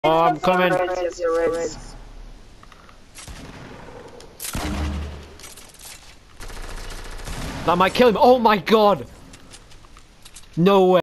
Oh, I'm coming. Yes, you're right. That might kill him. Oh my god. No way.